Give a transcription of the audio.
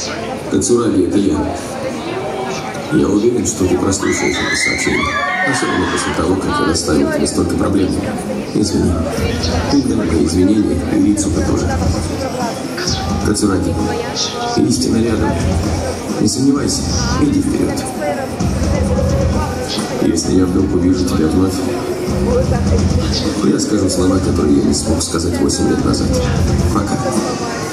Кацураги, это я. Я уверен, что ты прослушаешь это сообщение. Особенно после того, как я доставил тебе столько проблем. Извини. Прими мои извинения и Рицука тоже. Кацураги, истина рядом. Не сомневайся, иди вперед. Если я вдруг увижу тебя вновь, я скажу слова, которые я не смог сказать 8 лет назад. Пока.